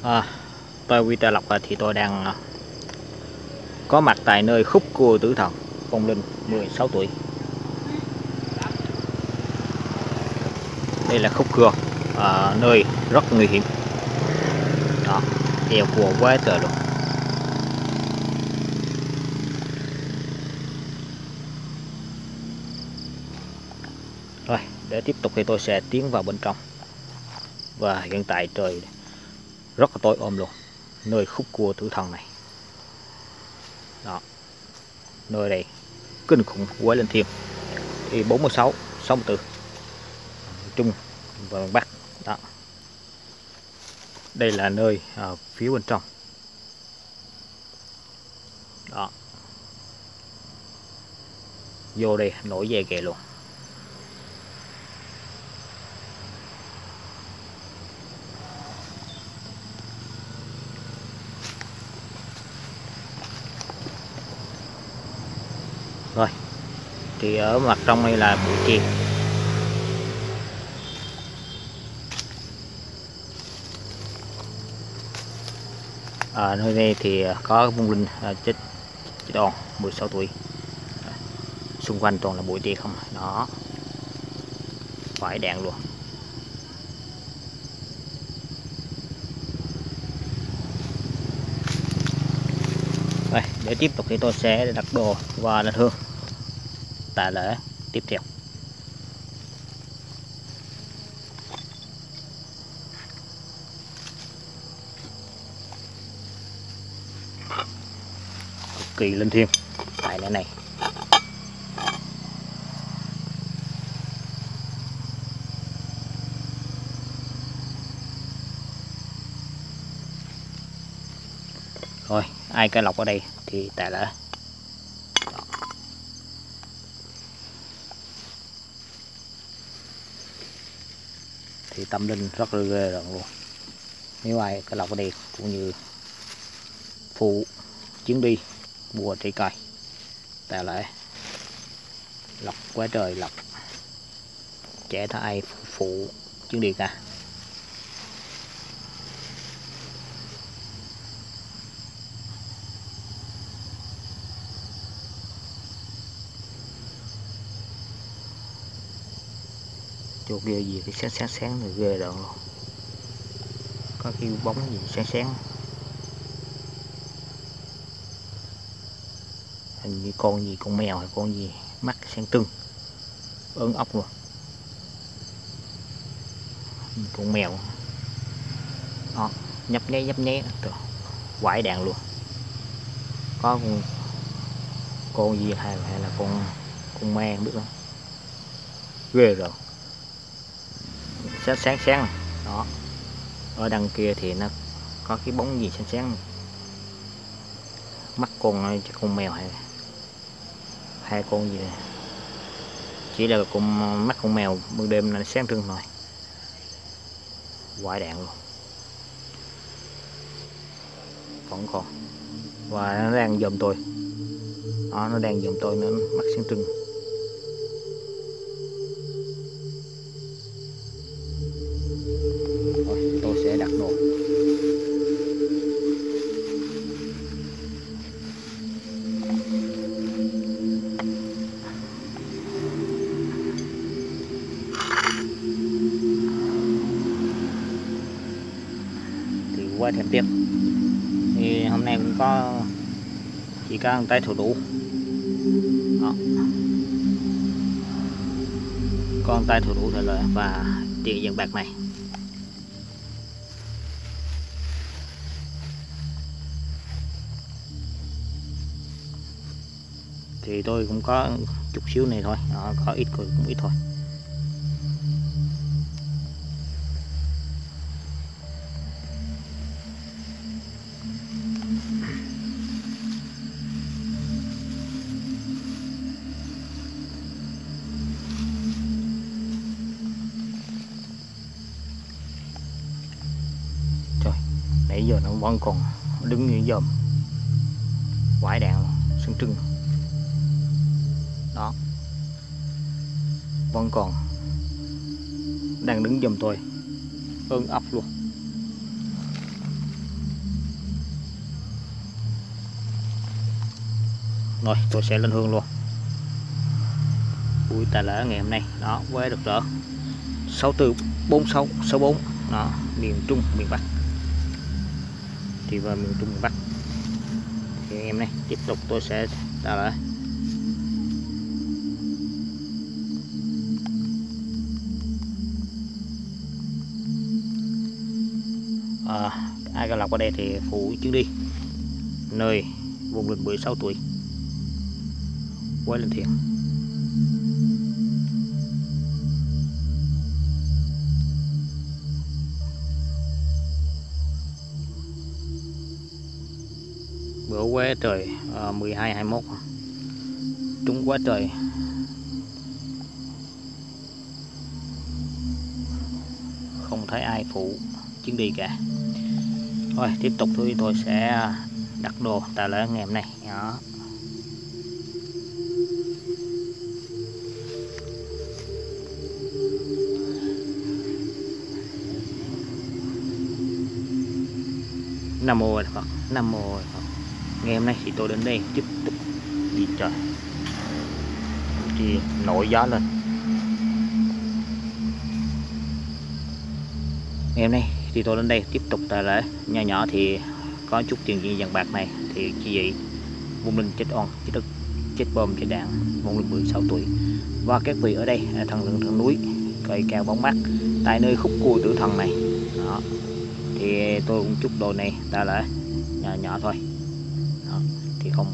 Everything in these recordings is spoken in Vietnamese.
À, tôi Peter Lộc thì tôi đang có mặt tại nơi khúc cua tử thần Phong Linh 16 tuổi. Đây là khúc cua nơi rất nguy hiểm. Đó, đeo cua quá trời luôn. Rồi, để tiếp tục thì tôi sẽ tiến vào bên trong. Và hiện tại trời rất là tối om luôn, nơi khúc cua tử thần này. Đó, nơi đây kinh khủng quá lên thiên. Thì 46, 64 Trung và miền Bắc. Đó, đây là nơi phía bên trong. Đó, vô đây nổi da gà luôn. Rồi, thì ở mặt trong đây là bụi chim. Nơi đây thì có Phong Linh chết oan 16 tuổi. Xung quanh toàn là bụi tia không. Đó, phải đạn luôn. Rồi, để tiếp tục thì tôi sẽ đặt đồ và đặt hương tại lễ tiếp theo. Cực kỳ linh thiêng tại lễ này. Rồi, ai cây lộc ở đây thì tại lễ. Thì tâm linh rất là ghê rợn luôn. Nếu ai cây lộc ở đây cũng như phụ chuyến đi mua trái cây tại lễ lộc quá trời lộc, trẻ thà ai phụ chuyến đi cả. Chỗ ghê gì cái sáng rồi ghê rồi luôn. Có cái bóng gì sáng hình như con gì, con mèo hay con gì mắt sáng trưng ớn ốc luôn. Con mèo đó, nhấp nháy quải đạn luôn. Có con gì hay là con me không biết không, ghê rồi. Sáng này. Đó, ở đằng kia thì nó có cái bóng gì sáng mắt con mèo hay hai con gì này. Chỉ là mắt con mèo ban đêm là sáng trưng thôi, quải đạn luôn vẫn còn. Và nó đang dòm tôi đó, nó đang dòm tôi, nó mắt sáng trưng. Rồi, tôi sẽ đặt đồ. Thì qua thêm tiếp thì hôm nay cũng có chỉ có tay thủ đủ. Đó, con tay thủ đủ thời lợi và tiền vàng bạc này. Thì tôi cũng có chút xíu này thôi. Đó, có ít cũng ít thôi. Trời, nãy giờ nó vẫn còn đứng như dòm quải đạn sưng trưng. Đó, vẫn còn đang đứng giùm tôi ơn ốc luôn. Rồi tôi sẽ lên hương luôn. Buổi tài lễ ngày hôm nay đó với được rỡ 644664 đó, miền Trung miền Bắc thì vào miền Trung miền Bắc thì anh em này tiếp tục tôi sẽ tài lễ. Ai Cao Lộc ở đây thì phụ chuyến đi nơi vùng lịch 16 tuổi quay lên thiền. Bữa quê trời 12-21 trúng quá trời. Không thấy ai phụ chuyến đi cả. Rồi tiếp tục tôi sẽ đặt đồ tài lễ ngày hôm nay đó. Nam mô Phật, Nam mô Phật. Ngày hôm nay thì tôi đến đây tiếp tục đi trời thì nổi gió lên. Ngày hôm nay thì tôi đến đây tiếp tục tài lễ nhỏ nhỏ thì có chút tiền gì vàng bạc này thì chỉ vậy vung linh chết oan chết đất chết bom chết đạn vung linh 16 tuổi và các vị ở đây thần lưng thần núi cây cao bóng mát tại nơi khúc cua tử thần này đó. Thì tôi cũng chúc đồ này ta lễ nhỏ nhỏ thôi đó. Thì không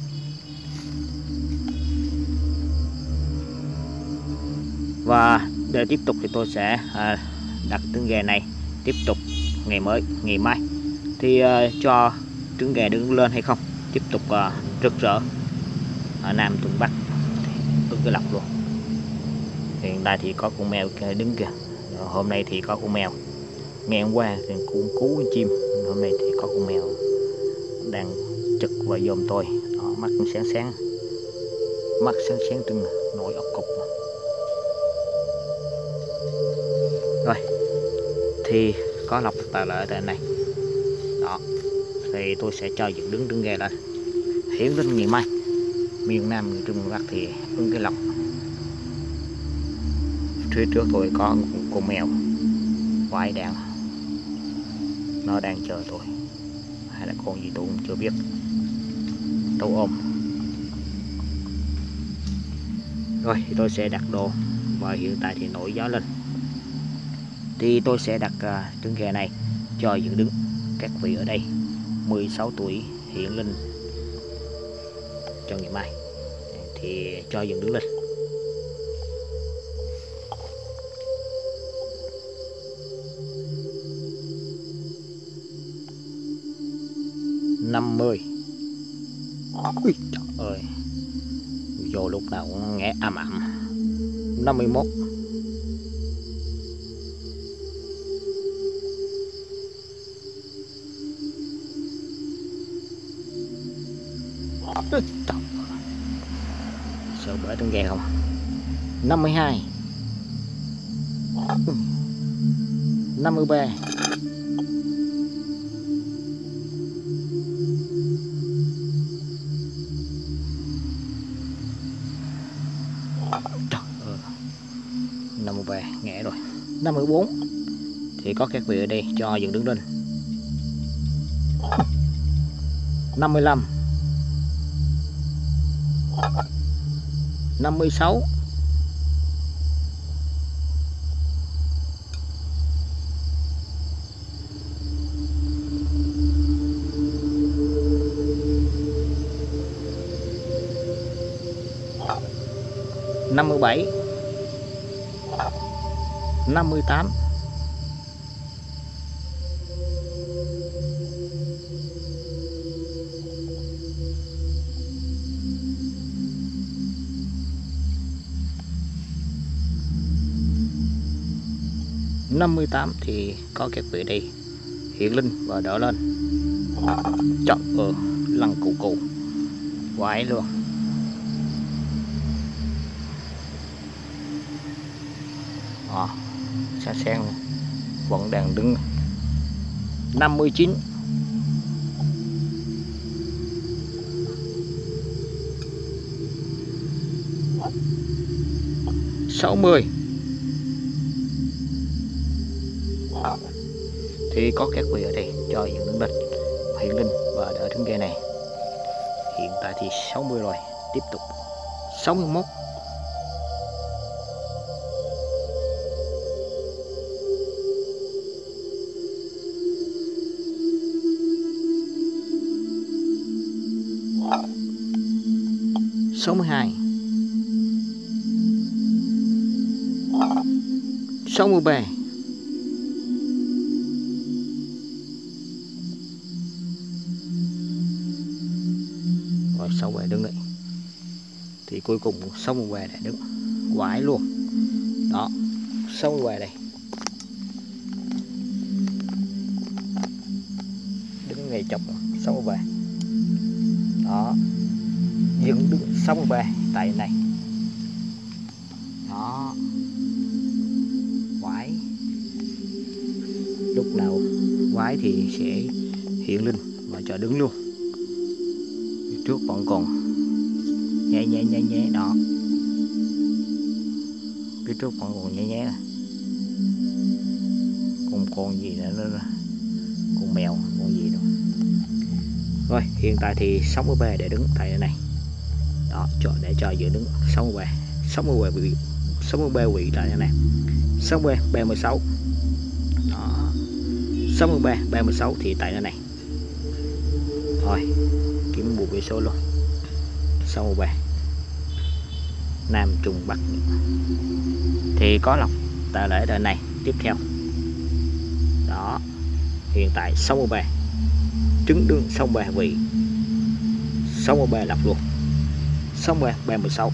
và để tiếp tục thì tôi sẽ đặt trứng gà này tiếp tục ngày mới ngày mai thì cho trứng gà đứng lên hay không tiếp tục rực rỡ ở Nam Trung Bắc ứng cái lọc luôn. Hiện tại thì có con mèo đứng kìa, hôm nay thì có con mèo, ngày hôm qua thì cũng cứu con chim, hôm nay thì có con mèo đang trực và dòm tôi đó, mắt sáng sáng, mắt sáng sáng tưng nổi ốc cục. Rồi thì có lọc tài lệ tại này đó thì tôi sẽ cho dựng đứng trứng gà lên hiển đến ngày mai miền Nam miền Trung miền Bắc thì ứng cái lọc. Phía trước tôi có một con mèo quái đạn nó đang chờ tôi hay là con gì tôi cũng chưa biết, tôi ôm. Rồi thì tôi sẽ đặt đồ và hiện tại thì nổi gió lên thì tôi sẽ đặt trứng gà này cho dựng đứng các vị ở đây 16 tuổi hiện linh cho ngày mai thì cho dựng đứng lên. Năm mươi. Ui trời ơi, vô lúc nào cũng nghe ầm ầm. 51. Sợ bể trứng gà không? 52. 53. 53 ngã rồi. 54 thì có các vị ở đây cho dựng đứng lên. 55. 56. 57. 58. 58 thì có các vị đây hiện linh và đỡ lên. Trời ơi, lăn cụ cụ quái luôn. Xa sen vẫn đang đứng. 59. 60. Thì có các vị ở đây cho dựng đứng lịch hiện linh và đỡ trứng ghe này. Hiện tại thì 60 rồi, tiếp tục 61. Số 12, 63, 63 đứng đấy. Thì cuối cùng 63 đã đứng quải luôn đó, 63 đây đứng ngay chọc 63 đó, dựng đứng 63 tại này đó, quái lúc nào quái thì sẽ hiện linh và cho đứng luôn. Trước vẫn còn nhẹ đó, phía trước vẫn còn nhẹ con gì nữa, con mèo con gì đâu. Rồi hiện tại thì 63 để đứng tại này đó, để cho giữ đứng 63 vị tại này, 63 36 đó, 63 36 thì tại nơi này. Thôi kiếm bù vị số luôn, 63 Nam Trung Bắc thì có lọc tại lễ đời này. Tiếp theo đó, hiện tại 63 trứng đương 63 vị, 63 lọc luôn, 63 36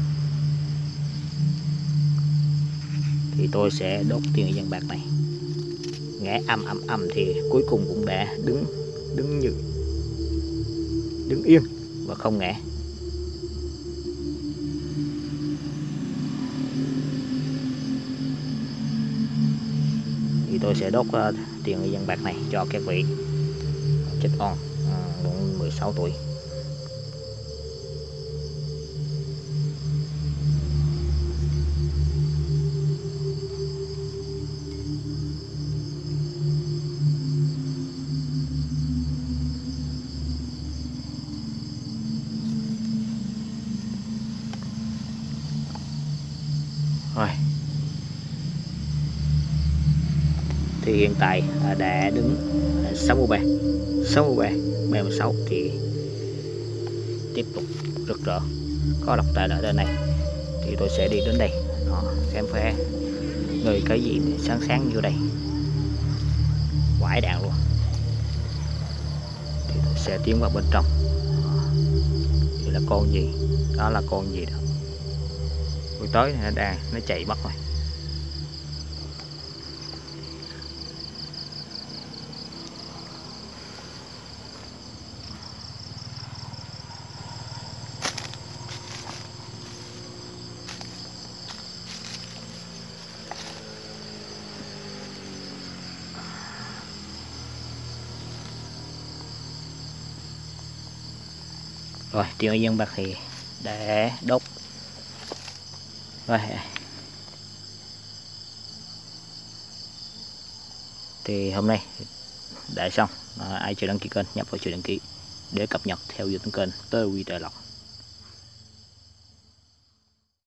thì tôi sẽ đốt tiền dân bạc này ngã âm thì cuối cùng cũng đã đứng yên và không ngã. Thì tôi sẽ đốt tiền dân bạc này cho các vị chết on 16 tuổi. Rồi thì hiện tại đã đứng 63 36 thì tiếp tục rực rỡ có độc tại ở đây này. Thì tôi sẽ đi đến đây đó, khám phá người cái gì sáng như đây, quải đạn luôn. Thì tôi sẽ tiến vào bên trong. Đây là con gì, đó là con gì đó, buổi tối này nó chạy mất rồi. Rồi tiền dân bạc thì để đốt rồi. Thì hôm nay đã xong. Ai chưa đăng ký kênh nhấp vào chữ đăng ký để cập nhật theo dõi kênh tới video lọc.